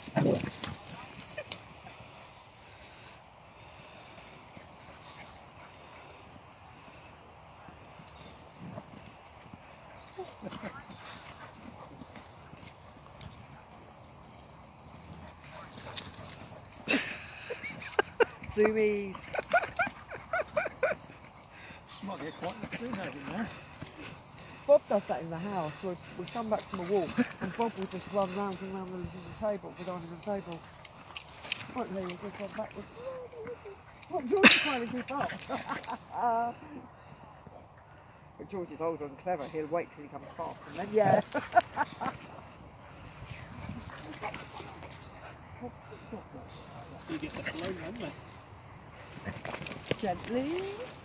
Zoomies. Might get quite the spoon out of it now. Bob does that in the house. We come back from a walk and Bob will just run round and round the table, the dining room table. Right there, you just run backwards. What, George is trying to keep up. But George is older and clever. He'll wait till he comes past and then yeah. You get the flow, don't they? Gently.